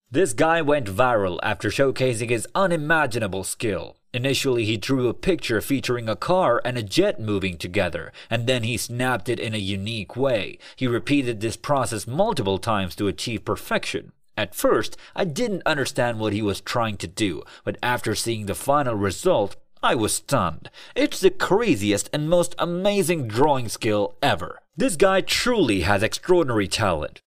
This guy went viral after showcasing his unimaginable skill. Initially, he drew a picture featuring a car and a jet moving together, and then he snapped it in a unique way. He repeated this process multiple times to achieve perfection. At first, I didn't understand what he was trying to do, but after seeing the final result, I was stunned. It's the craziest and most amazing drawing skill ever. This guy truly has extraordinary talent.